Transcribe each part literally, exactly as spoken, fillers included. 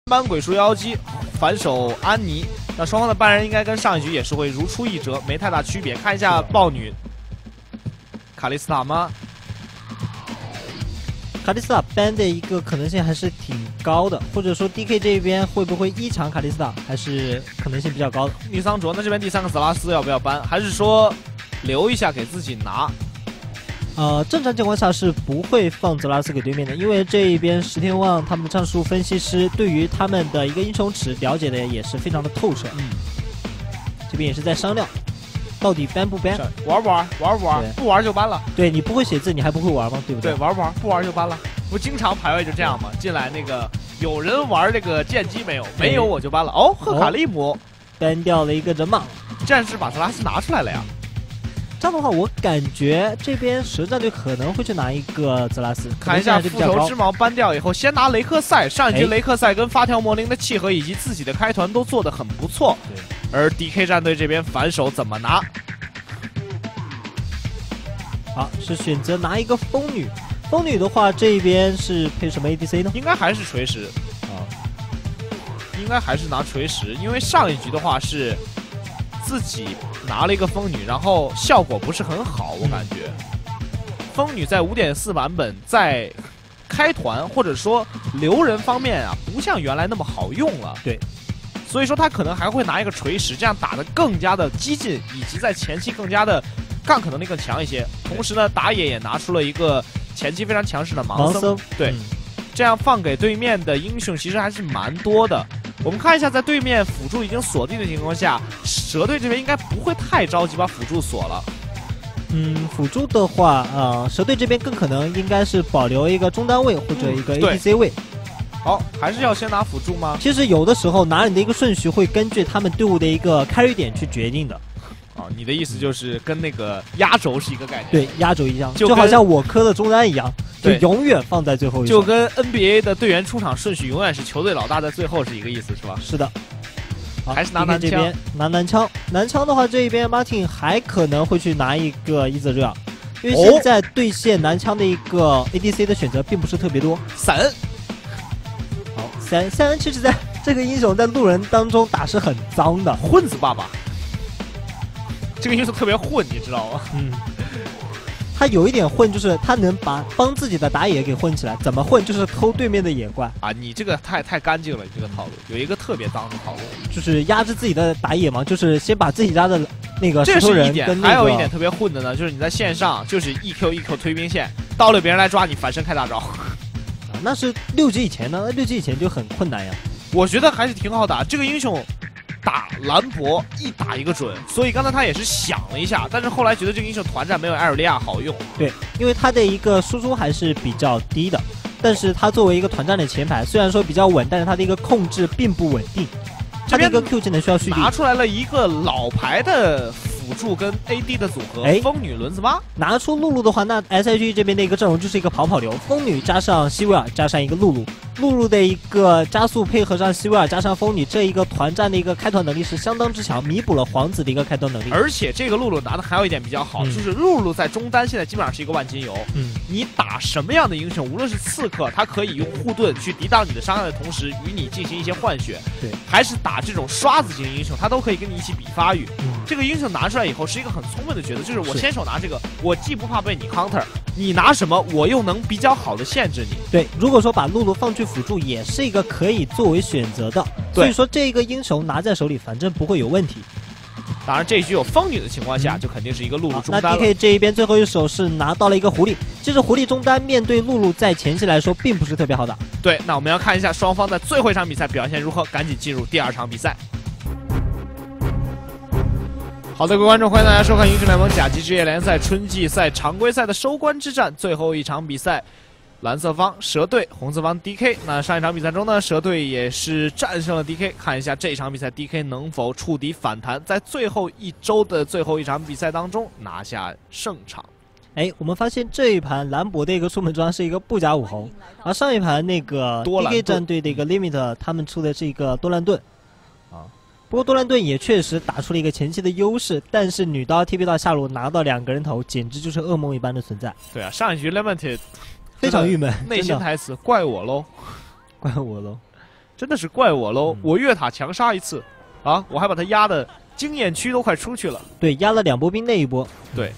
班鬼术妖姬反手安妮，那双方的班人应该跟上一局也是会如出一辙，没太大区别。看一下豹女卡莉斯塔吗？ 卡莉斯塔 ban 的一个可能性还是挺高的，或者说 D K 这边会不会一场卡莉斯塔，还是可能性比较高的。 女桑卓，那这边第三个泽拉斯要不要 ban，还是说留一下给自己拿？ 呃，正常情况下是不会放泽拉斯给对面的，因为这一边石天旺他们的战术分析师对于他们的一个英雄池了解的也是非常的透彻。嗯，这边也是在商量，到底 ban 不 ban， 玩不玩？玩不玩？不玩就 ban 了。 对你不会写字，你还不会玩吗？对不对？ 对，玩不玩？不玩就 ban 了。不经常排位就这样吗？进来那个有人玩这个剑姬没有？没有我就 ban 了。哦，赫卡利姆 ban 掉了一个人马， 战士把泽拉斯拿出来了呀。 这样的话，我感觉这边蛇战队可能会去拿一个泽拉斯。 看一下复仇之矛搬掉以后，先拿雷克赛。上一局雷克赛跟发条魔灵的契合以及自己的开团都做得很不错。而 D K 战队这边反手怎么拿？ 好，是选择拿一个风女。风女的话，这边是配什么 A D C 呢？应该还是锤石。啊，应该还是拿锤石，因为上一局的话是自己。 拿了一个风女，然后效果不是很好，我感觉。风女在 五点四 版本在开团或者说留人方面啊，不像原来那么好用了。 对， 所以说他可能还会拿一个锤石，这样打得更加的激进，以及在前期更加的干可能力更强一些。同时呢，打野也拿出了一个前期非常强势的盲僧，对，嗯、这样放给对面的英雄其实还是蛮多的。 我们看一下，在对面辅助已经锁定的情况下，蛇队这边应该不会太着急把辅助锁了。 嗯，辅助的话，呃，蛇队这边更可能应该是保留一个中单位或者一个 A D C 位。 好，还是要先拿辅助吗？ 其实有的时候拿你的一个顺序会根据他们队伍的一个 carry 点去决定的。 啊，你的意思就是跟那个压轴是一个概念？ 对，压轴一样，就好像我磕的中单一样。 就永远放在最后一手， 就跟 N B A 的队员出场顺序永远是球队老大在最后是一个意思，是吧？ 是的。 还是拿男枪， 这边拿男枪。男枪的话，这一边 Martin 还可能会去拿一个伊泽热尔，因为现在对线男枪的一个 A D C 的选择并不是特别多。 散恩， 好，散恩，散恩其实在这个英雄在路人当中打是很脏的， 混子爸爸。这个英雄特别混，你知道吗？ 嗯。 他有一点混，就是他能把帮自己的打野给混起来。怎么混？就是偷对面的野怪啊！你这个太太干净了，你这个套路有一个特别脏的套路， 就是压制自己的打野嘛，就是先把自己家的那个石头人跟、那个、 还有一点特别混的呢，就是你在线上就是 E Q E Q 推兵线，到了别人来抓你，反身开大招。啊， 那是六级以前呢，六级以前就很困难呀。 我觉得还是挺好打，这个英雄。 打兰博一打一个准，所以刚才他也是想了一下，但是后来觉得这个英雄团战没有艾尔利亚好用。 对，因为他的一个输出还是比较低的，但是他作为一个团战的前排，虽然说比较稳，但是他的一个控制并不稳定。他的一个 Q 技能需要蓄力。 拿出来了一个老牌的辅助跟 A D 的组合，哎，风女轮子妈。 拿出露露的话，那 S H E 这边的一个阵容就是一个跑跑流，风女加上希维尔加上一个露露。 露露的一个加速配合上希维尔加上风女这一个团战的一个开团能力是相当之强，弥补了皇子的一个开团能力。 而且这个露露拿的还有一点比较好，嗯、就是露露在中单现在基本上是一个万金油。嗯，你打什么样的英雄，无论是刺客，他可以用护盾去抵挡你的伤害的同时，与你进行一些换血。对，还是打这种刷子型英雄，他都可以跟你一起比发育。嗯、这个英雄拿出来以后是一个很聪明的抉择，就是我先手拿这个，我既不怕被你 counter， 你拿什么我又能比较好的限制你。对， 如果说把露露放去辅助也是。 一个可以作为选择的，所以说这个英雄拿在手里，反正不会有问题。 当然，这一局有风女的情况下，嗯、就肯定是一个露露中单了。 那 D K 这一边最后一手是拿到了一个狐狸，其实狐狸中单面对露露在前期来说并不是特别好打。 对，那我们要看一下双方在最后一场比赛表现如何，赶紧进入第二场比赛。好的，各位观众，欢迎大家收看英雄联盟甲级职业联赛春季赛常规赛的收官之战，最后一场比赛。 蓝色方蛇队，红色方 D K。那上一场比赛中呢，蛇队也是战胜了 D K。看一下这场比赛 D K 能否触底反弹，在最后一周的最后一场比赛当中拿下胜场。 哎，我们发现这一盘兰博的一个出门装是一个布甲武红，而上一盘那个 D K 战队的一个 Limit 他们出的是一个多兰盾。啊，不过多兰盾也确实打出了一个前期的优势，但是女刀 T P 到下路拿到两个人头，简直就是噩梦一般的存在。 对啊，上一局 Limit。 非常郁闷， 内心台词怪我喽， 怪我喽。 真的是怪我喽！嗯、我越塔强杀一次，啊，我还把他压的经验区都快出去了。 对，压了两波兵那一波。 对。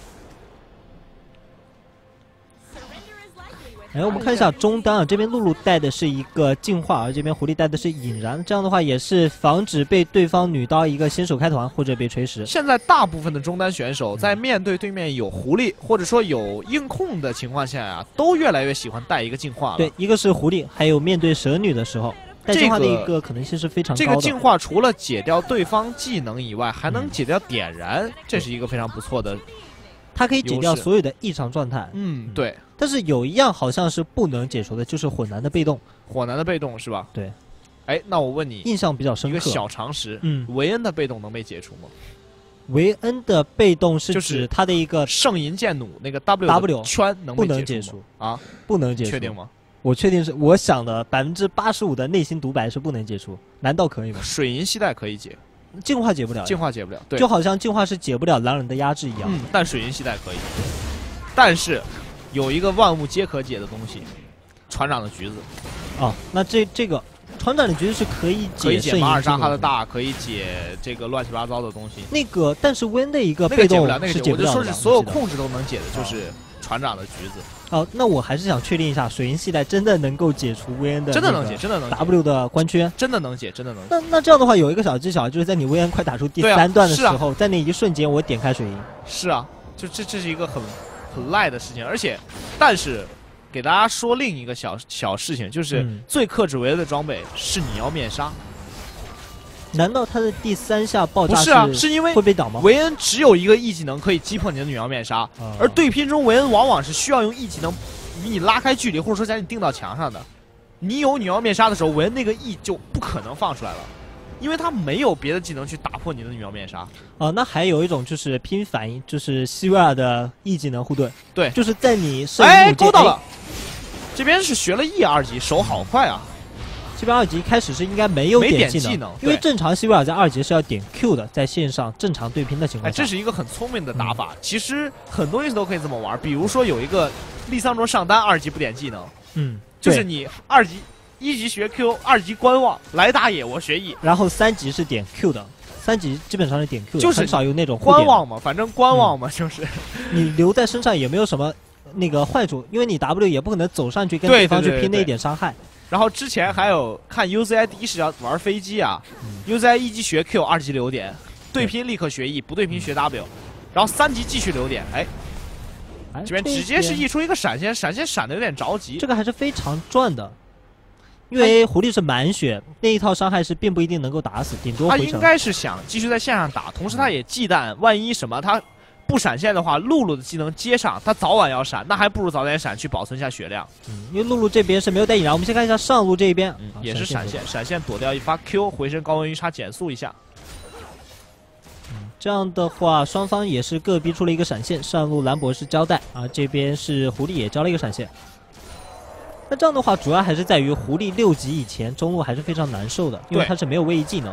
哎，我们看一下中单啊，这边露露带的是一个净化，而这边狐狸带的是引燃，这样的话也是防止被对方女刀一个先手开团或者被锤石。 现在大部分的中单选手在面对对面有狐狸或者说有硬控的情况下呀、啊，都越来越喜欢带一个净化了。 对，一个是狐狸，还有面对蛇女的时候，带净化的一个可能性是非常高的。 这个净化除了解掉对方技能以外，还能解掉点燃，嗯、这是一个非常不错的。 它可以解掉所有的异常状态。 嗯，对。 但是有一样好像是不能解除的，就是火男的被动。 火男的被动是吧？ 对。 哎，那我问你， 印象比较深刻。 一个小常识， 嗯， 维恩的被动能被解除吗？ 维恩的被动是指他的一个圣银剑弩那个 W 圈能不能解除啊？ 不能解除， 确定吗？ 我确定是，我想的百分之八十五的内心独白是不能解除，难道可以吗？ 水银系带可以解。 净化解不了， 净化解不了，对， 就好像净化是解不了狼人的压制一样。 嗯，但水银系带可以。但是有一个万物皆可解的东西，船长的橘子。 哦，那这这个船长的橘子是可以解， 可以解马尔扎哈的大，可以解这个乱七八糟的东西。 那个，但是温的一个被动是解不了的。 我就说是所有控制都能解的，就是船长的橘子。 哦，那我还是想确定一下，水银系带真的能够解除薇恩的， 真的能解，真的能 W 的关圈， 真的能解，真的能解。 那那这样的话，有一个小技巧，就是在你薇恩快打出第三段的时候，在那一瞬间我点开水银。 是啊，就这这是一个很很赖的事情，而且，但是给大家说另一个小小事情，就是最克制维恩的装备是你要面纱。 难道他的第三下爆炸不是啊？是因为会被挡吗？ 维恩只有一个 E 技能可以击破你的女妖面纱， 啊、 而对拼中维恩往往是需要用 E 技能与你拉开距离，或者说将你钉到墙上的。你有女妖面纱的时候，维恩那个 E 就不可能放出来了，因为他没有别的技能去打破你的女妖面纱。 啊，那还有一种就是拼反应，就是希维尔的 E 技能护盾。 对， 就是在你圣哎勾到了，这边是学了 E 二级，手好快啊！ 这边二级开始是应该没有点技能， 技能因为正常希维尔在二级是要点 Q 的，在线上正常对拼的情况下， 哎，这是一个很聪明的打法。嗯、其实很多游戏都可以这么玩，比如说有一个利桑卓上单二级不点技能， 嗯， 就是你二级一级学 Q， 二级观望，来打野我学 E， 然后三级是点 Q 的，三级基本上是点 Q 的， 就是很少有那种观望嘛，反正观望嘛，嗯、就是你留在身上也没有什么那个坏处，因为你 W 也不可能走上去跟对方去拼那一点伤害。 然后之前还有看 U Z I 第一视角玩飞机啊、嗯、，U Z I 一级学 Q， 二级留点，对拼立刻学 E， 不对拼学 W，、嗯、然后三级继续留点，哎， 哎这边直接是溢出一个闪现，闪现闪的有点着急， 这个还是非常赚的，因为狐狸是满血，那一套伤害是并不一定能够打死，顶多回城。 他应该是想继续在线上打，同时他也忌惮万一什么他。不闪现的话，露露的技能接上，他早晚要闪，那还不如早点闪去保存一下血量。 嗯，因为露露这边是没有带引燃，我们先看一下上路这一边， 嗯、也是闪现，闪现躲掉一发 Q， 回身高温鱼叉减速一下。 嗯，这样的话，双方也是各逼出了一个闪现，上路兰博士交代啊，这边是狐狸也交了一个闪现。那这样的话，主要还是在于狐狸六级以前中路还是非常难受的，因为他是没有位移技能。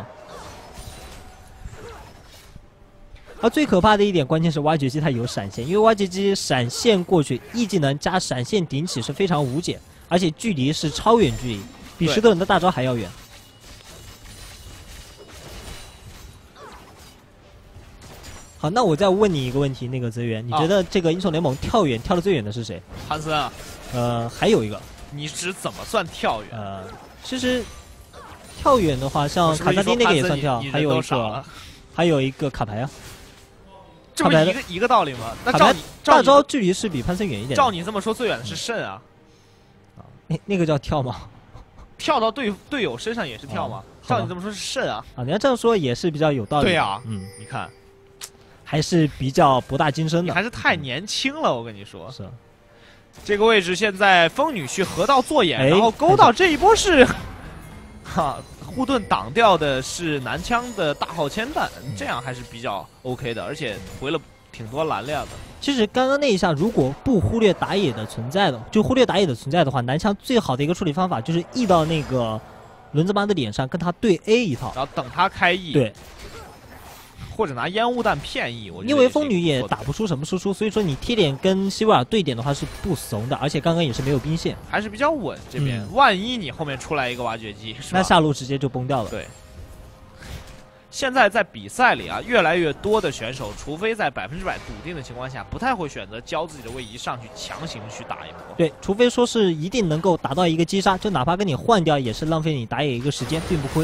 而最可怕的一点，关键是挖掘机它有闪现，因为挖掘机闪现过去，E技能加闪现顶起是非常无解，而且距离是超远距离，比石头人的大招还要远。好，那我再问你一个问题，那个泽源，你觉得这个英雄联盟跳远跳的最远的是谁？ 潘森啊。 呃，还有一个。 你指怎么算跳远？ 呃，其实跳远的话，像卡萨丁那个也算跳，还有一个，还有一个卡牌啊。 这不一个一个道理吗？那照你大招距离是比潘森远一点。 照你这么说，最远的是肾啊。 啊，那那个叫跳吗？ 跳到队队友身上也是跳吗？照你这么说，是肾啊。 啊，你要这样说也是比较有道理。 对啊， 嗯， 你看， 还是比较博大精深的。 你还是太年轻了，我跟你说。 是。 这个位置现在风女婿河道做眼，然后勾到这一波是，哈。护盾挡掉的是男枪的大号铅弹，这样还是比较 OK 的，而且回了挺多蓝量的。 其实刚刚那一下，如果不忽略打野的存在的，就忽略打野的存在的话，男枪最好的一个处理方法就是 E 到那个轮子妈的脸上，跟他对 A 一套， 然后等他开 E。 对。 或者拿烟雾弹骗 E， 我觉得因为风女也打不出什么输出，所以说你贴点跟希维尔对点的话是不怂的，而且刚刚也是没有兵线， 还是比较稳。这边、嗯、万一你后面出来一个挖掘机， 那下路直接就崩掉了。 对。现在在比赛里啊，越来越多的选手，除非在百分之百笃定的情况下，不太会选择交自己的位移上去强行去打一波。 对，除非说是一定能够达到一个击杀，就哪怕跟你换掉，也是浪费你打野一个时间，并不亏。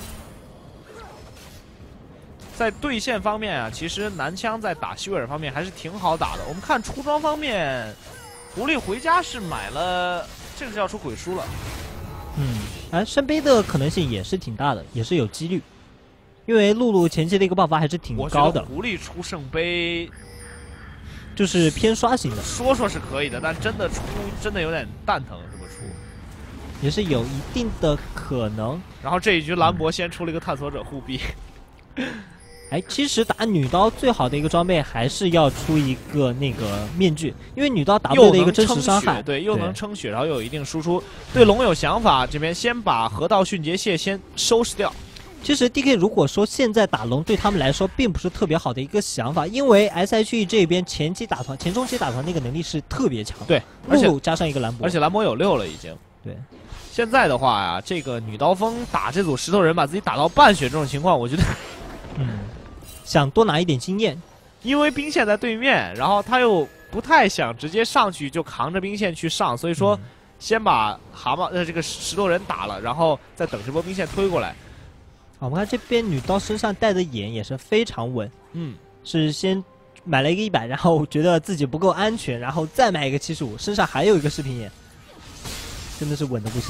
在对线方面啊，其实男枪在打希维尔方面还是挺好打的。我们看出装方面，狐狸回家是买了，这个是要出鬼书了。 嗯，哎，圣杯的可能性也是挺大的，也是有几率。因为露露前期的一个爆发还是挺高的， 狐狸出圣杯就是偏刷型的， 说说是可以的，但真的出真的有点蛋疼，这么出也是有一定的可能。 然后这一局兰博先出了一个探索者护臂， 哎，其实打女刀最好的一个装备还是要出一个那个面具，因为女刀打不到的一个真实伤害， 对，又能撑血，然后又有一定输出。对龙有想法，这边先把河道迅捷蟹先收拾掉。 其实 D K 如果说现在打龙对他们来说并不是特别好的一个想法，因为 S H E 这边前期打团、前中期打团那个能力是特别强， 对，而且加上一个兰博， 而且兰博有六了已经。 对， 现在的话呀，这个女刀锋打这组石头人，把自己打到半血这种情况，我觉得， 嗯，想多拿一点经验， 因为兵线在对面，然后他又不太想直接上去就扛着兵线去上，所以说先把蛤蟆呃这个石头人打了，然后再等这波兵线推过来。 我们看这边女刀身上带的眼也是非常稳， 嗯， 是先买了一个一百，然后觉得自己不够安全，然后再买一个七十五，身上还有一个视频眼，真的是稳的不行。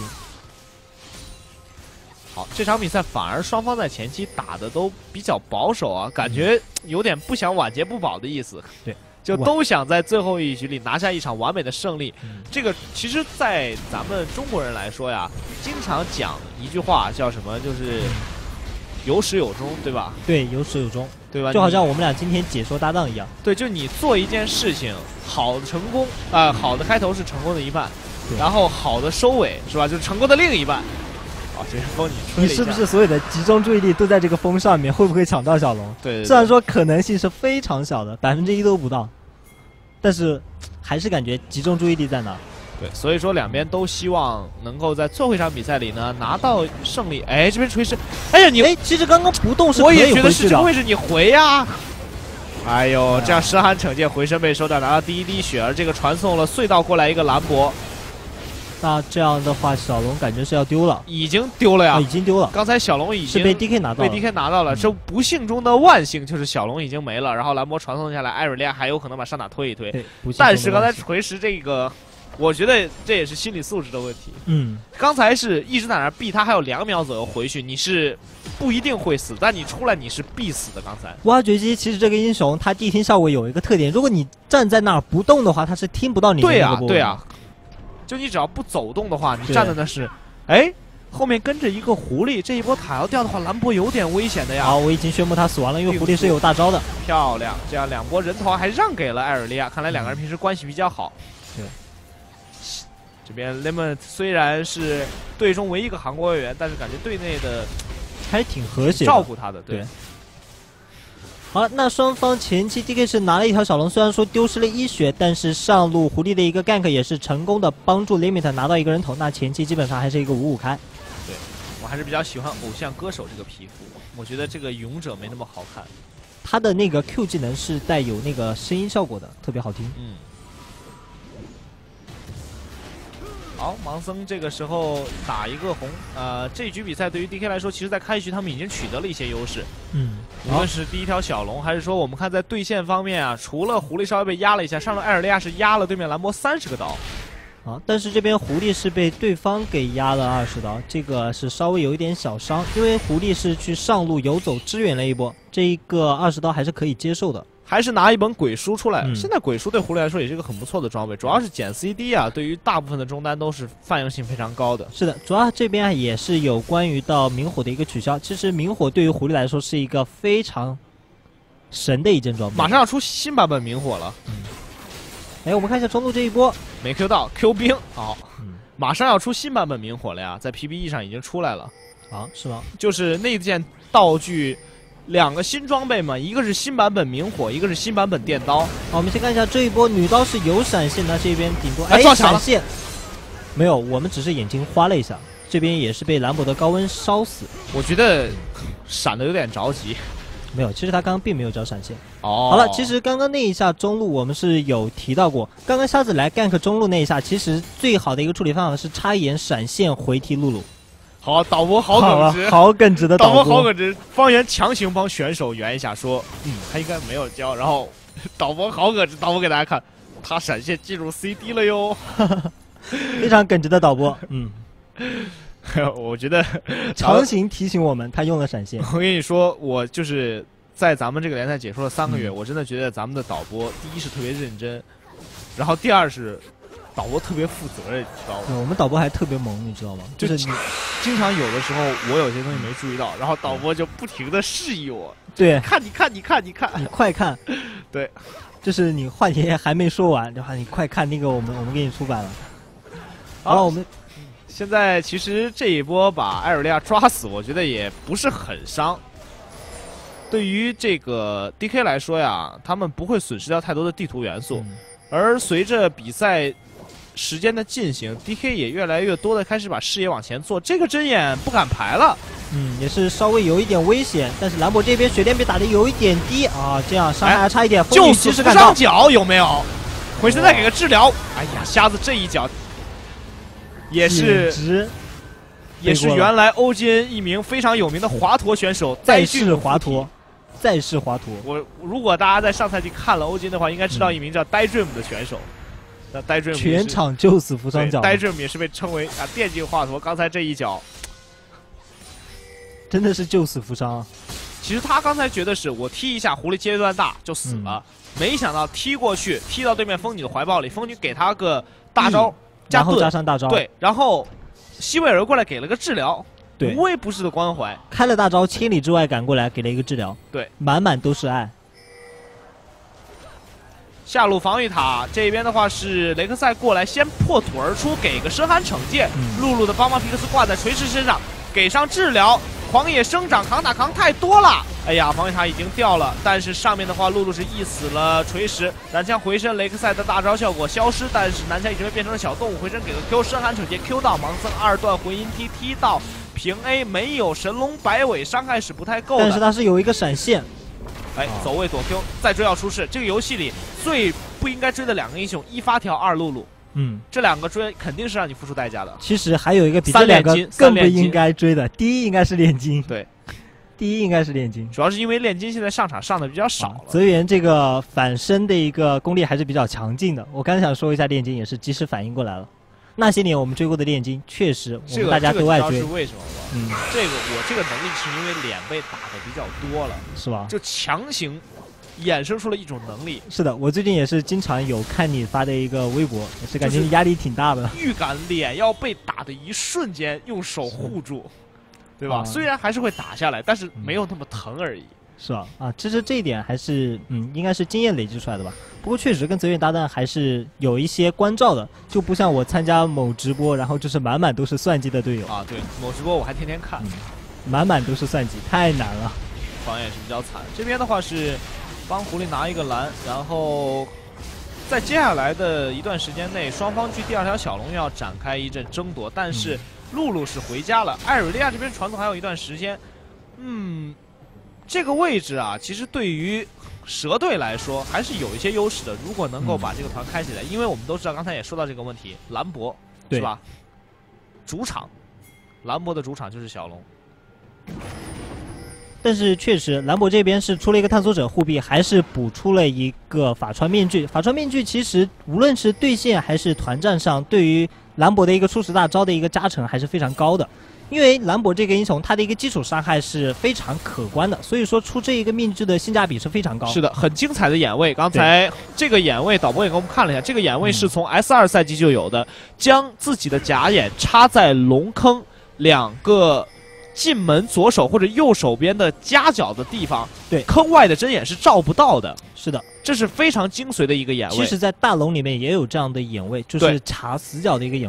好，这场比赛反而双方在前期打的都比较保守啊，感觉有点不想晚节不保的意思。 对， 就都想在最后一局里拿下一场完美的胜利。嗯、这个其实，在咱们中国人来说呀，经常讲一句话叫什么，就是有始有终，对吧？ 对，有始有终， 对吧？ 就好像我们俩今天解说搭档一样。 对，就你做一件事情，好的成功啊、呃，好的开头是成功的一半，然后好的收尾是吧？就是成功的另一半。啊，这是风你吹了一下， 你是不是所有的集中注意力都在这个风上面？会不会抢到小龙？ 对, 对, 对， 虽然说可能性是非常小的，百分之一都不到，但是还是感觉集中注意力在哪？ 对，所以说两边都希望能够在最后一场比赛里呢拿到胜利。哎，这边锤石，哎呀你， 哎，其实刚刚不动是可以我也觉得是这个位置你回呀、啊。哎呦，这样深寒惩戒回身被收掉，拿到第一滴血，而这个传送了隧道过来一个兰博。 那这样的话，小龙感觉是要丢了， 已经丢了呀， 哦、已经丢了。 刚才小龙已经是被 D K 拿到了， 被 D K 拿到了。嗯、这不幸中的万幸就是小龙已经没了，然后兰博传送下来，艾瑞利亚还有可能把上塔推一推。但是刚才锤石这个，我觉得这也是心理素质的问题。 嗯， 刚才是一直在那避他，还有两秒左右回去，你是不一定会死，但你出来你是必死的。刚才挖掘机其实这个英雄他地听效果有一个特点，如果你站在那儿不动的话，他是听不到你的那个波。 对啊，对啊。就你只要不走动的话，你站在那是，哎，后面跟着一个狐狸，这一波塔要掉的话，兰博有点危险的呀。 好，我已经宣布他死亡了，因为狐狸是有大招的。 漂亮，这样两波人头还让给了艾尔利亚，看来两个人平时关系比较好。 对， 这边 Lemon 虽然是队中唯一一个韩国队员，但是感觉队内的还挺和谐， 照顾他的，对。 对好，那双方前期 D K 是拿了一条小龙，虽然说丢失了一血，但是上路狐狸的一个 gank 也是成功的帮助 Limit 拿到一个人头。那前期基本上还是一个五五开。 对，我还是比较喜欢偶像歌手这个皮肤，我觉得这个勇者没那么好看。 他的那个 Q 技能是带有那个声音效果的，特别好听。 嗯。好，盲僧这个时候打一个红，呃，这局比赛对于 D K 来说，其实在开局他们已经取得了一些优势。 嗯， 无论是第一条小龙，还是说我们看在对线方面啊，除了狐狸稍微被压了一下，上路艾尔利亚是压了对面兰博三十个刀。 啊，但是这边狐狸是被对方给压了二十刀，这个是稍微有一点小伤，因为狐狸是去上路游走支援了一波，这一个二十刀还是可以接受的。 还是拿一本鬼书出来、 嗯， 现在鬼书对狐狸来说也是一个很不错的装备，主要是减 C D 啊，对于大部分的中单都是泛用性非常高的。 是的，主要这边也是有关于到明火的一个取消。其实明火对于狐狸来说是一个非常神的一件装备， 马上要出新版本明火了。 嗯，哎，我们看一下中路这一波没 Q 到 Q 兵，好、嗯，马上要出新版本明火了呀，在 P B E 上已经出来了。 啊，是吗？ 就是那件道具。 两个新装备嘛，一个是新版本明火，一个是新版本电刀。好， 我们先看一下这一波女刀是有闪现的，这边顶多哎闪现，没有，我们只是眼睛花了一下，这边也是被兰博的高温烧死。 我觉得闪的有点着急。 没有，其实他刚刚并没有找闪现。 哦， 好了，其实刚刚那一下中路我们是有提到过，刚刚瞎子来 gank 中路那一下，其实最好的一个处理方法是插眼闪现回踢露露。 好，导播好耿直， 好耿直的导播， 导播好耿直。方圆强行帮选手圆一下，说，嗯，他应该没有交。然后导播好耿直，导播给大家看，他闪现进入 C D 了哟， 非常耿直的导播，嗯。 我觉得强行提醒我们，他用了闪现。 我跟你说，我就是在咱们这个联赛解说了三个月，嗯、我真的觉得咱们的导播，第一是特别认真，然后第二是导播特别负责任，你知道吗？ 嗯、我们导播还特别萌，你知道吗？ 就是你经常有的时候，我有些东西没注意到，然后导播就不停的示意我， 对， 看你看你看你看， 你快看， 对， 就是你话题还没说完，然后你快看那个我们我们给你出版了，好了，我们。 现在其实这一波把艾尔利亚抓死，我觉得也不是很伤。对于这个 D K 来说呀，他们不会损失掉太多的地图元素，嗯、而随着比赛时间的进行 ，D K 也越来越多的开始把视野往前做。这个针眼不敢排了， 嗯，也是稍微有一点危险。但是兰博这边血量被打的有一点低啊，这样伤害还差一点。 就死扶上脚有没有？回身再给个治疗。哎呀，瞎子这一脚。也是，也是原来欧金一名非常有名的华佗选手， 再世华佗，再世华佗。 我如果大家在上赛季看了欧金的话，应该知道一名叫 Daydream 的选手。那 Daydream 全场救死扶伤脚 ，Daydream 也是被称为啊电竞华佗。刚才这一脚， 真的是救死扶伤啊！ 其实他刚才觉得是我踢一下狐狸阶段大就死了，嗯、没想到踢过去，踢到对面风女的怀抱里，风女给他个大招。嗯然后加上大招， 对，然后西维尔过来给了个治疗， 对， 无微不至的关怀， 开了大招，千里之外赶过来给了一个治疗， 对， 满满都是爱。 下路防御塔这边的话是雷克赛过来先破土而出，给个深寒惩戒，嗯、露露的帮忙皮克斯挂在锤石身上，给上治疗，狂野生长扛打扛太多了。哎呀，防御塔已经掉了，但是上面的话，露露是一死了锤石，男枪回身，雷克赛的大招效果消失，但是男枪已经被变成了小动物，回身给个 Q 深寒惩戒 Q 到盲僧二段回音踢踢到平 A， 没有神龙摆尾，伤害是不太够的， 但是他是有一个闪现， 哎，走位躲 Q， 再追要出事。这个游戏里最不应该追的两个英雄，一发条，二露露。嗯，这两个追肯定是让你付出代价的。 其实还有一个比这两个更不应该追的，第一应该是炼金。 对。 第一应该是炼金， 主要是因为炼金现在上场上的比较少了。 泽源这个反身的一个功力还是比较强劲的。我刚想说一下炼金也是及时反应过来了。那些年我们追过的炼金，确实我们大家都爱追。 这个是为什么吗？嗯，这个我这个能力是因为脸被打的比较多了， 是吧？ 就强行衍生出了一种能力。 是的，我最近也是经常有看你发的一个微博，也是感觉压力挺大的。 预感脸要被打的一瞬间，用手护住。对吧？啊、虽然还是会打下来，但是没有那么疼而已， 是吧？啊，其实这一点还是嗯，应该是经验累积出来的吧。不过确实跟泽源搭档还是有一些关照的，就不像我参加某直播，然后就是满满都是算计的队友啊。对，某直播我还天天看，嗯、 满满都是算计，太难了。 防也是比较惨。这边的话是帮狐狸拿一个蓝，然后在接下来的一段时间内，双方距第二条小龙要展开一阵争夺，但是。嗯露露是回家了，艾尔利亚这边传送还有一段时间，嗯，这个位置啊，其实对于蛇队来说还是有一些优势的。如果能够把这个团开起来，嗯、因为我们都知道，刚才也说到这个问题，兰博是吧？主场，兰博的主场就是小龙。 但是确实，兰博这边是出了一个探索者护臂，还是补出了一个法穿面具。法穿面具其实无论是对线还是团战上，对于兰博的一个初始大招的一个加成还是非常高的。因为兰博这个英雄，他的一个基础伤害是非常可观的，所以说出这一个面具的性价比是非常高。 是的，很精彩的眼位。刚才这个眼位，导播也给我们看了一下，这个眼位是从 S 二 赛季就有的，将自己的假眼插在龙坑两个。进门左手或者右手边的夹角的地方， 对， 坑外的针眼是照不到的。 是的， 这是非常精髓的一个眼位。 其实，在大龙里面也有这样的眼位，就是查死角的一个眼位。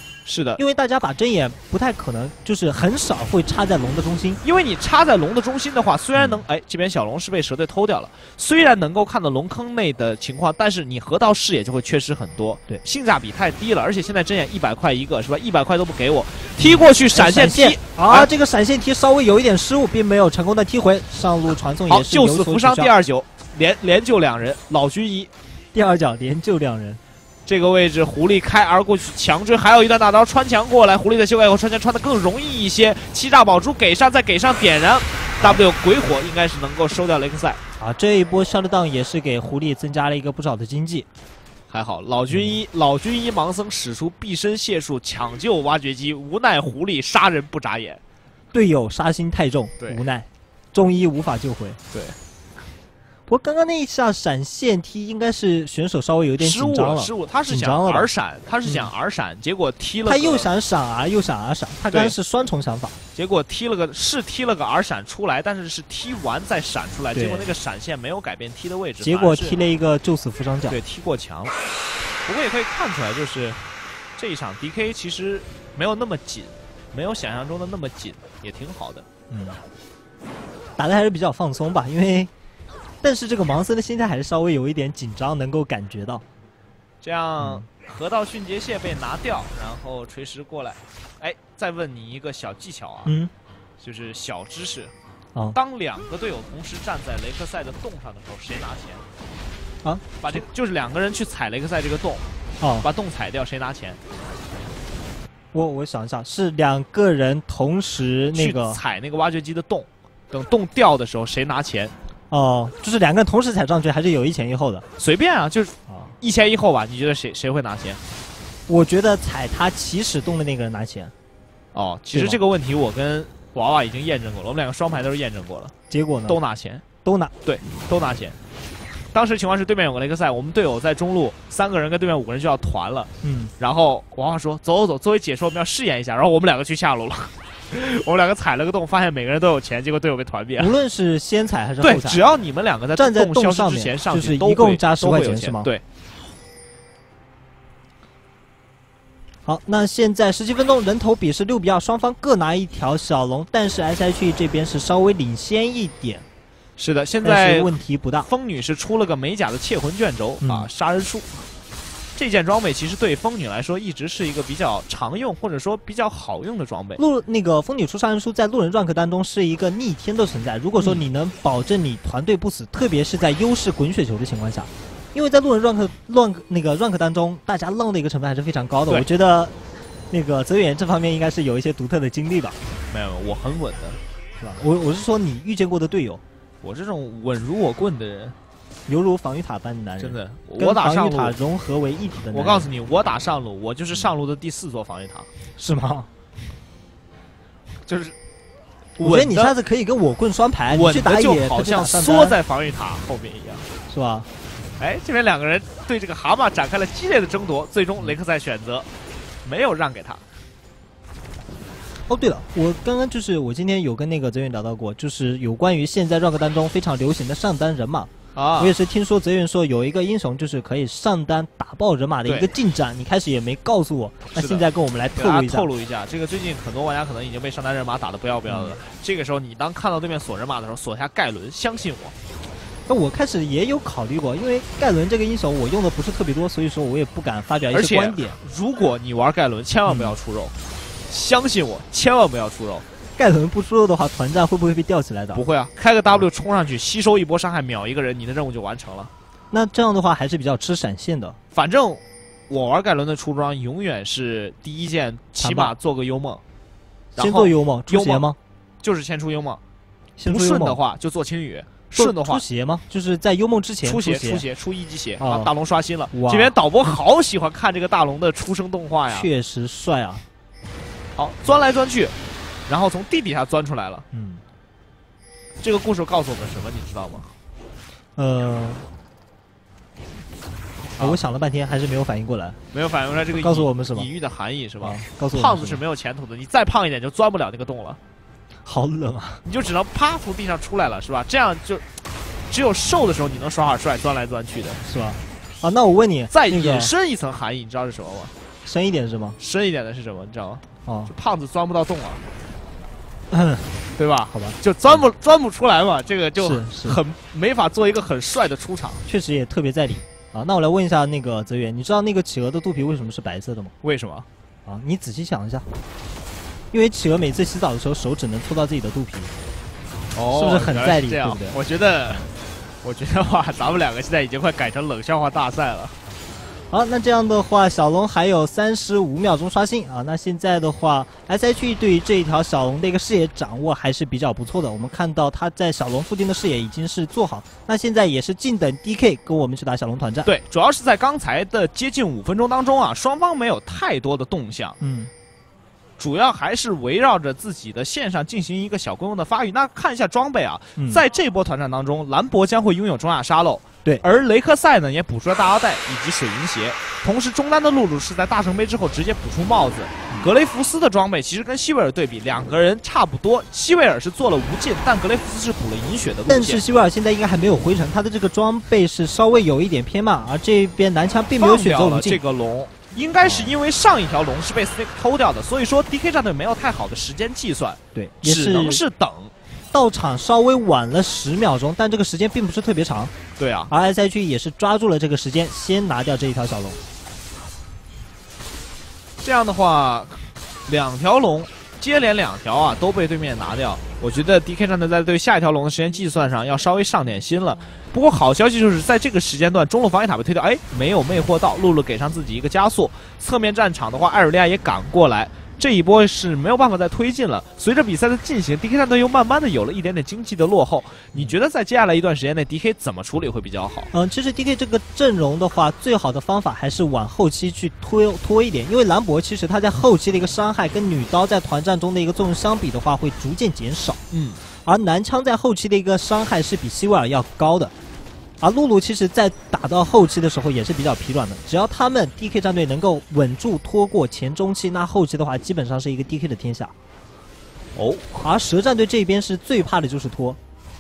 是的， 因为大家把针眼不太可能，就是很少会插在龙的中心。 因为你插在龙的中心的话，虽然能，哎，这边小龙是被蛇队偷掉了，虽然能够看到龙坑内的情况，但是你河道视野就会缺失很多， 对， 性价比太低了。而且现在针眼一百块一个，是吧？一百块都不给我，踢过去闪现踢啊，啊这个闪现踢稍微有一点失误，并没有成功的踢回。上路传送也是救死扶伤，第二九连连救两人，老军医， 第二脚连救两人。 这个位置，狐狸开 R 过去强追，还有一段大招穿墙过来。狐狸的修改以后穿墙穿的更容易一些。欺诈宝珠给上，再给上点燃 W 鬼火，应该是能够收掉雷克赛啊。这一波 shutdown 也是给狐狸增加了一个不少的经济。 还好老军医、嗯、老军医盲僧使出毕生解数抢救挖掘机，无奈狐狸杀人不眨眼， 队友杀心太重，无奈中医无法救回。 对。 不过刚刚那一下闪现踢，应该是选手稍微有点紧张了。 失误了，他是想 R 闪，他是想 R 闪，嗯、结果踢了。 他又想闪 R， 又想 R 闪，他刚刚是双重想法。 结果踢了个是踢了个 R 闪出来，但是是踢完再闪出来，结果那个闪现没有改变踢的位置。 结果踢了一个救死扶伤脚。 对，踢过墙了。不过也可以看出来，就是这一场 D K 其实没有那么紧，没有想象中的那么紧，也挺好的。 嗯，打的还是比较放松吧，因为。但是这个盲僧的心态还是稍微有一点紧张，能够感觉到。 这样河道迅捷蟹被拿掉，然后锤石过来。哎，再问你一个小技巧啊， 嗯， 就是小知识。 哦， 当两个队友同时站在雷克赛的洞上的时候，谁拿钱？ 啊， 把这就是两个人去踩雷克赛这个洞， 哦， 把洞踩掉，谁拿钱？ 我我想一下，是两个人同时那个去踩那个挖掘机的洞，等洞掉的时候谁拿钱？ 哦，就是两个人同时踩上去，还是有一前一后的？ 随便啊，就是一前一后吧。你觉得谁谁会拿钱？ 我觉得踩他起始洞的那个人拿钱。 哦，其实这个问题我跟娃娃已经验证过了，我们两个双排都是验证过了。 结果呢？ 都拿钱， 都拿， 对，都拿钱。当时情况是对面有个雷克赛，我们队友在中路，三个人跟对面五个人就要团了。 嗯， 然后娃娃说：“走走走，作为解说，我们要试验一下。”然后我们两个去下路了。我们两个踩了个洞，发现每个人都有钱，结果队友被团灭了。 无论是先踩还是后踩， 对，只要你们两个在站在洞上之前上去，就是一共加十块钱是吗？ 对。 好，那现在十七分钟，人头比是六比二，双方各拿一条小龙，但是 S H E 这边是稍微领先一点。 是的，现在问题不大。 风女是出了个美甲的窃魂卷轴、嗯、啊，杀人术。这件装备其实对风女来说一直是一个比较常用或者说比较好用的装备。 路那个风女出杀人书在路人 rank 当中是一个逆天的存在。如果说你能保证你团队不死，嗯、特别是在优势滚雪球的情况下，因为在路人 rank rank 那个 rank 当中，大家浪的一个成本还是非常高的。我觉得那个泽远这方面应该是有一些独特的经历吧。 没有，我很稳的， 是吧？我我是说你遇见过的队友， 我这种稳如我棍的人。 犹如防御塔般的男人， 真的，我打上路防御塔融合为一体的男人。 我告诉你，我打上路，我就是上路的第四座防御塔， 是吗？ 就是， 我觉得你下次可以跟我棍双排，你去打野， 好像缩在防御塔后面一样， 是吧？ 哎，这边两个人对这个蛤蟆展开了激烈的争夺，最终雷克赛选择没有让给他。 哦，对了，我刚刚就是我今天有跟那个泽远聊到过，就是有关于现在 rank 当中非常流行的上单人马。啊！我也是听说泽远说有一个英雄就是可以上单打爆人马的一个进展，你开始也没告诉我，那现在跟我们来透露一下。 透露一下，这个最近很多玩家可能已经被上单人马打得不要不要的了。嗯、这个时候，你当看到对面锁人马的时候，锁下盖伦，相信我。 那我开始也有考虑过，因为盖伦这个英雄我用的不是特别多，所以说我也不敢发表一些观点。 如果你玩盖伦，千万不要出肉，嗯、相信我，千万不要出肉。 盖伦不出肉的话，团战会不会被吊起来的？ 不会啊，开个 W 冲上去，吸收一波伤害，秒一个人，你的任务就完成了。 那这样的话还是比较吃闪现的。 反正我玩盖伦的出装永远是第一件，起码做个幽梦。 先做幽梦，出血吗？ 就是先出幽梦。 先不顺的话就做青羽，顺的话出血吗？就是在幽梦之前出血， 出血，出血，出一级血啊！ 大龙刷新了。这边导播好喜欢看这个大龙的出生动画呀， 确实帅啊！ 好，钻来钻去。然后从地底下钻出来了。 嗯， 这个故事告诉我们什么？你知道吗？ 呃，啊、我想了半天，还是没有反应过来。 没有反应过来这个告诉我们什么隐喻的含义是吧？啊、 告诉我们胖子是没有前途的，你再胖一点就钻不了那个洞了。 好冷啊！ 你就只能趴从地上出来了，是吧？这样就只有瘦的时候你能耍耍帅，钻来钻去的， 是吧？啊，那我问你， 再引申一层含义，你知道是什么吗？ 深一点是吗？ 深一点的是什么？你知道吗？ 哦， 胖子钻不到洞啊，对吧？ 好吧， 就钻不钻不出来嘛，这个就是很没法做一个很帅的出场。 确实也特别在理啊。那我来问一下那个泽源，你知道那个企鹅的肚皮为什么是白色的吗？ 为什么？ 啊，你仔细想一下，因为企鹅每次洗澡的时候手只能搓到自己的肚皮， 哦， 是不是很在理？ 对不对？我觉得。我觉得话，咱们两个现在已经快改成冷笑话大赛了。 好，那这样的话，小龙还有三十五秒钟刷新啊。那现在的话 ，S H E 对于这一条小龙的一个视野掌握还是比较不错的。我们看到他在小龙附近的视野已经是做好，那现在也是静等 D K 跟我们去打小龙团战。 对，主要是在刚才的接近五分钟当中啊，双方没有太多的动向。 嗯。 主要还是围绕着自己的线上进行一个小规模的发育。那看一下装备啊， 嗯、 在这波团战当中，兰博将会拥有中亚沙漏， 对， 而雷克赛呢也补出了大腰带以及水银鞋。同时，中单的露露是在大圣杯之后直接补出帽子。格雷福斯的装备其实跟希维尔对比，两个人差不多。希维尔是做了无尽，但格雷福斯是补了银血的路线。 但是希维尔现在应该还没有回城，他的这个装备是稍微有一点偏慢，而这边南枪并没有选择无尽。 这个龙。应该是因为上一条龙是被 Snake 偷掉的，所以说 D K 战队没有太好的时间计算， 对， 只能是等。 到场稍微晚了十秒钟，但这个时间并不是特别长。 对啊， 而 S H E 也是抓住了这个时间，先拿掉这一条小龙。 这样的话，两条龙接连两条啊都被对面拿掉，我觉得 D K 战队在对下一条龙的时间计算上要稍微上点心了。不过好消息就是在这个时间段，中路防御塔被推掉，哎，没有魅惑到，露露给上自己一个加速。侧面战场的话，艾尔利亚也赶过来，这一波是没有办法再推进了。随着比赛的进行 ，D K 战队又慢慢的有了一点点经济的落后。你觉得在接下来一段时间内 ，D K 怎么处理会比较好？ 嗯，其实 D K 这个阵容的话，最好的方法还是往后期去拖拖一点，因为兰博其实他在后期的一个伤害跟女刀在团战中的一个作用相比的话，会逐渐减少。 嗯， 而男枪在后期的一个伤害是比希维尔要高的。而露露其实在打到后期的时候也是比较疲软的，只要他们 D K 战队能够稳住拖过前中期，那后期的话基本上是一个 D K 的天下。 哦， 而蛇战队这边是最怕的就是拖，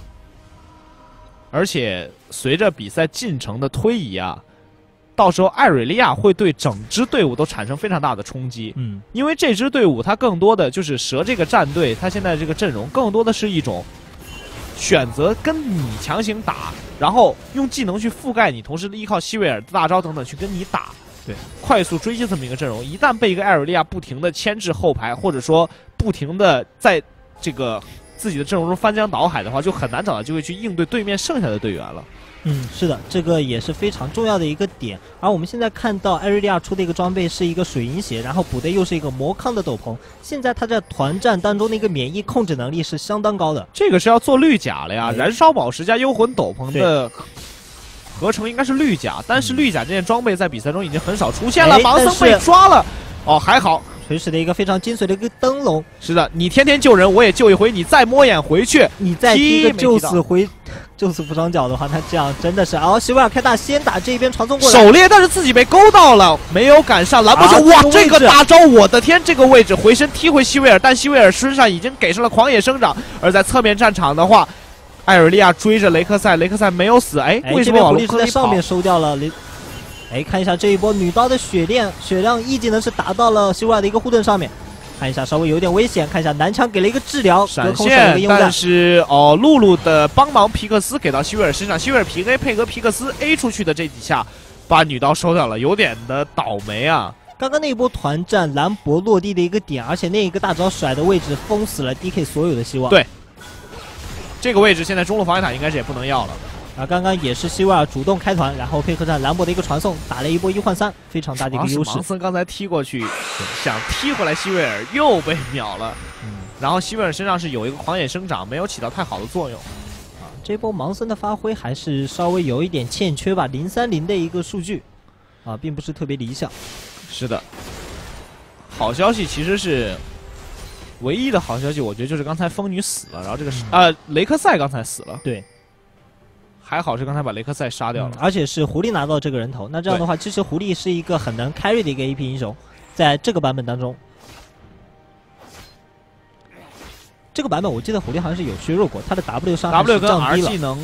而且随着比赛进程的推移啊，到时候艾瑞利亚会对整支队伍都产生非常大的冲击。 嗯， 因为这支队伍它更多的就是蛇这个战队，它现在这个阵容更多的是一种选择跟你强行打，然后用技能去覆盖你，同时依靠希维尔的大招等等去跟你打， 对， 快速追击这么一个阵容。一旦被一个艾尔利亚不停的牵制后排，或者说不停的在这个自己的阵容中翻江倒海的话，就很难找到机会去应对对面剩下的队员了。 嗯，是的，这个也是非常重要的一个点。而我们现在看到艾瑞利亚出的一个装备是一个水银鞋，然后补的又是一个魔康的斗篷。现在他在团战当中的一个免疫控制能力是相当高的。 这个是要做绿甲了呀，燃烧宝石加幽魂斗篷的合成应该是绿甲，但是绿甲这件装备在比赛中已经很少出现了。盲僧被抓了，哦，还好。 锤石的一个非常精髓的一个灯笼。 是的，你天天救人，我也救一回，你再摸眼回去， 你再踢个救死回救死扶伤脚的话，他这样真的是。哦，希维尔开大先打这边传送过来， 狩猎，但是自己被勾到了，没有赶上。兰博就、啊、哇，这个大招，我的天，这个位置回身踢回希维尔，但希维尔身上已经给上了狂野生长。而在侧面战场的话，艾尔利亚追着雷克赛，雷克赛没有死，哎，为什么往龙坑里跑？ 在上面收掉了雷。哎，看一下这一波女刀的血量，血量一技能是打到了希维尔的一个护盾上面，看一下稍微有点危险。看一下男枪给了一个治疗， 闪现，但是哦，露露的帮忙皮克斯给到希维尔身上，希维尔平 A 配合皮克斯 A 出去的这几下，把女刀收掉了，有点的倒霉啊。 刚刚那一波团战，兰博落地的一个点，而且那一个大招甩的位置封死了 D K 所有的希望。 对，这个位置现在中路防御塔应该是也不能要了。 啊，刚刚也是希维尔主动开团，然后配合上兰博的一个传送，打了一波一换三，非常大的一个优势。 盲僧刚才踢过去，想踢回来希维尔，又被秒了。嗯，然后希维尔身上是有一个狂野生长，没有起到太好的作用。 啊，这波盲僧的发挥还是稍微有一点欠缺吧，零三零的一个数据，啊，并不是特别理想。 是的，好消息其实是。唯一的好消息，我觉得就是刚才风女死了，然后这个是、嗯、呃雷克赛刚才死了， 对， 还好是刚才把雷克赛杀掉了、 嗯，而且是狐狸拿到这个人头。那这样的话，其实狐狸是一个很能 carry 的一个 A P 英雄，在这个版本当中，这个版本我记得狐狸好像是有削弱过，他的 W 伤害 W 跟降低 R 了技能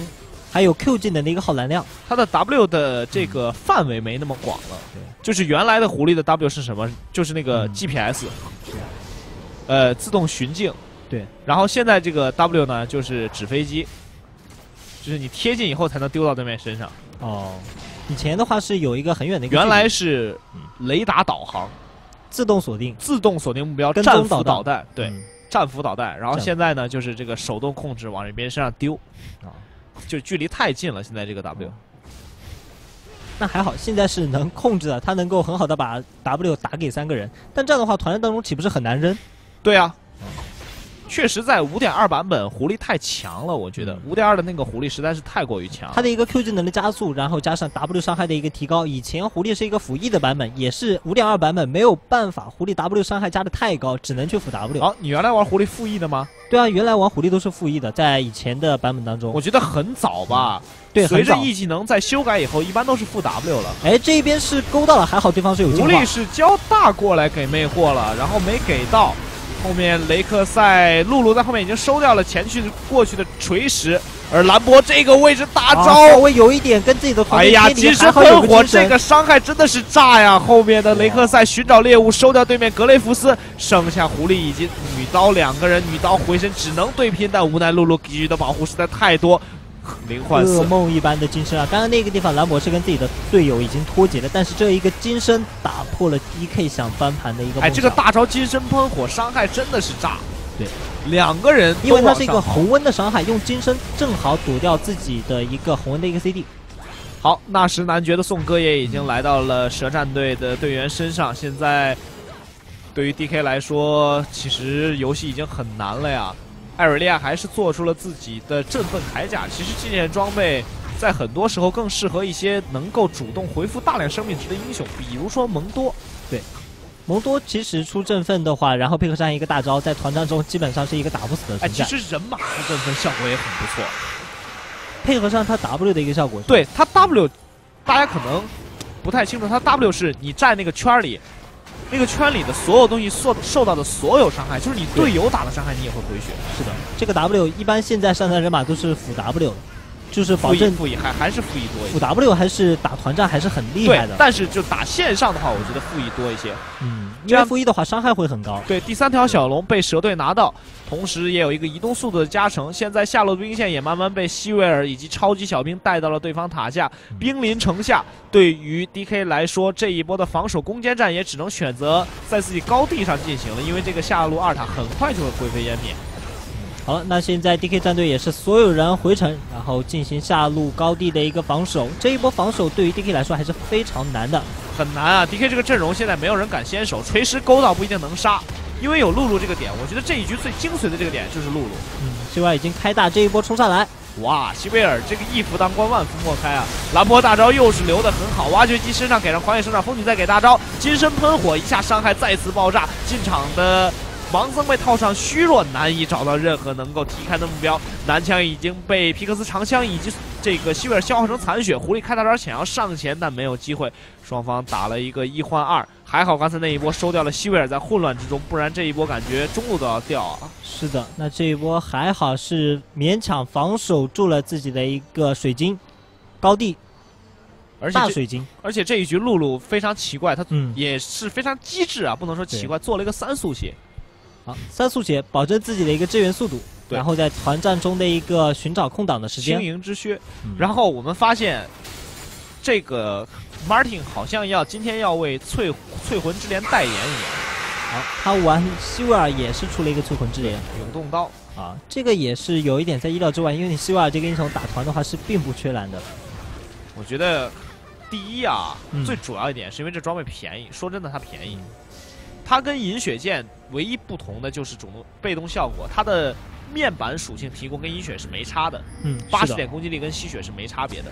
还有 Q 技能的一个耗蓝量。 它的 W 的这个范围没那么广了，对，就是原来的狐狸的 W 是什么？就是那个 G P S，、嗯、呃，自动巡境。 对， 然后现在这个 W 呢，就是纸飞机，就是你贴近以后才能丢到对面身上。 哦，以前的话是有一个很远的一个， 原来是雷达导航， 自动锁定， 自动锁定目标，战斧导弹，对，嗯、战斧导弹。然后现在呢，就是这个手动控制往别人身上丢，啊，就距离太近了。现在这个 W，、嗯、 那还好，现在是能控制的，它能够很好的把 W 打给三个人。但这样的话，团战当中岂不是很难扔？ 对啊。确实，在 五点二 版本，狐狸太强了，我觉得 五点二 的那个狐狸实在是太过于强。 它的一个 Q 技能的加速，然后加上 W 伤害的一个提高。以前狐狸是一个辅 E 的版本，也是 五点二 版本没有办法，狐狸 W 伤害加的太高，只能去辅 W。 好，你原来玩狐狸负 E 的吗？ 对啊，原来玩狐狸都是负 E 的，在以前的版本当中。 我觉得很早吧。 对， 随着 E 技能在修改以后，一般都是负 W 了。 哎，这边是勾到了，还好对方是有进化。 狐狸是交大过来给魅惑了，然后没给到。后面雷克赛露露在后面已经收掉了前去过去的锤石，而兰博这个位置大招， 稍微有一点跟自己的团队哎呀，金身喷火这个伤害真的是炸呀！后面的雷克赛寻找猎物，收掉对面格雷福斯，剩下狐狸以及女刀两个人，女刀回身只能对拼，但无奈露露给予的保护实在太多。零换四， 噩梦一般的金身啊！刚刚那个地方，兰博是跟自己的队友已经脱节了，但是这一个金身打破了 D K 想翻盘的一个梦想。 哎，这个大招金身喷火伤害真的是炸。 对， 两个人因为它是一个红温的伤害，用金身正好躲掉自己的一个红温的一个 C D。 好，那时男爵的宋哥也已经来到了蛇战队的队员身上。现在对于 D K 来说，其实游戏已经很难了呀。艾瑞利亚还是做出了自己的振奋铠甲。其实这件装备在很多时候更适合一些能够主动回复大量生命值的英雄，比如说蒙多。 对，蒙多其实出振奋的话，然后配合上一个大招，在团战中基本上是一个打不死的存在。 哎，其实人马出振奋效果也很不错， 配合上他 W 的一个效果。 对他 W， 大家可能不太清楚，他 W 是你站那个圈里。那个圈里的所有东西受受到的所有伤害，就是你队友打的伤害，你也会回血。 是的，这个 W 一般现在上单人马都是辅 W 的，就是保证负 E 还还是负 E 多一些。 辅 W 还是打团战还是很厉害的。 但是就打线上的话，我觉得负 E 多一些。 嗯，因为负 E 的话伤害会很高。 对，第三条小龙被蛇队拿到，同时也有一个移动速度的加成。现在下路兵线也慢慢被希维尔以及超级小兵带到了对方塔下，兵临城下。对于 D K 来说，这一波的防守攻坚战也只能选择在自己高地上进行了，因为这个下路二塔很快就会灰飞烟灭。 好了，那现在 D K 战队也是所有人回城，然后进行下路高地的一个防守。这一波防守对于 D K 来说还是非常难的， 很难啊 ！D K 这个阵容现在没有人敢先手，锤石勾到不一定能杀，因为有露露这个点。我觉得这一局最精髓的这个点就是露露。 嗯，希维尔已经开大，这一波冲上来。 哇，希维尔这个一夫当关，万夫莫开啊！兰博大招又是留得很好，挖掘机身上给上狂野生长风女再给大招，金身喷火一下伤害再次爆炸，进场的盲僧被套上虚弱，难以找到任何能够踢开的目标。男枪已经被皮克斯长枪以及这个希维尔消耗成残血，狐狸开大招想要上前，但没有机会。双方打了一个一换二，还好刚才那一波收掉了希维尔，在混乱之中，不然这一波感觉中路都要掉啊。 是的，那这一波还好是勉强防守住了自己的一个水晶高地。 而且大水晶， 而且这一局露露非常奇怪，他也是非常机智啊，不能说奇怪，做了一个三速血。 好，三速血保证自己的一个支援速度，然后在团战中的一个寻找空档的时间。 轻盈之靴、嗯，然后我们发现这个 Martin 好像要今天要为淬淬魂之镰代言一样。 好，他玩希维尔也是出了一个淬魂之镰永动刀啊，这个也是有一点在意料之外，因为你希维尔这个英雄打团的话是并不缺蓝的。 我觉得第一啊、嗯，最主要一点是因为这装备便宜，说真的它便宜。它跟银血剑唯一不同的就是主动被动效果，它的面板属性提供跟银血是没差的， 嗯， 八十点攻击力跟吸血是没差别的。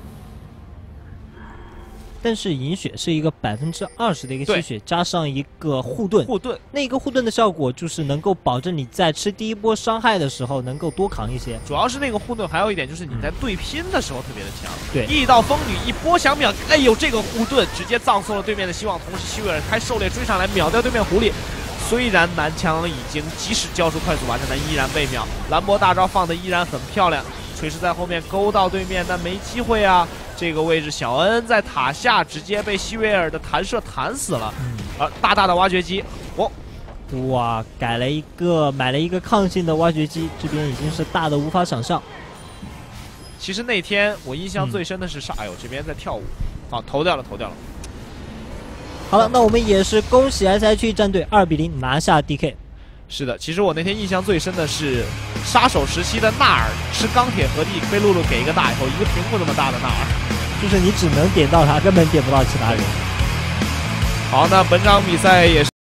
但是银血是一个百分之二十的一个吸血，加上一个护盾， 护盾那一个护盾的效果就是能够保证你在吃第一波伤害的时候能够多扛一些。 主要是那个护盾还有一点就是你在对拼的时候特别的强， 对， 一道风女一波想秒，哎呦这个护盾直接葬送了对面的希望，同时希维尔开狩猎追上来秒掉对面狐狸。虽然男枪已经及时交出快速完成，但依然被秒。兰博大招放的依然很漂亮。 锤石在后面勾到对面，但没机会啊。这个位置小恩在塔下直接被希瑞尔的弹射弹死了，嗯、啊，大大的挖掘机，哦， 哇，改了一个买了一个抗性的挖掘机，这边已经是大的无法想象。 其实那天我印象最深的是，嗯、哎呦，这边在跳舞，好、啊，投掉了，投掉了。 好了，那我们也是恭喜 S H E 战队二比零拿下 D K。 是的，其实我那天印象最深的是杀手时期的纳尔吃钢铁合地被露露给一个大以后，一个屏幕那么大的纳尔， 就是你只能点到他，根本点不到其他人。 好，那本场比赛也是。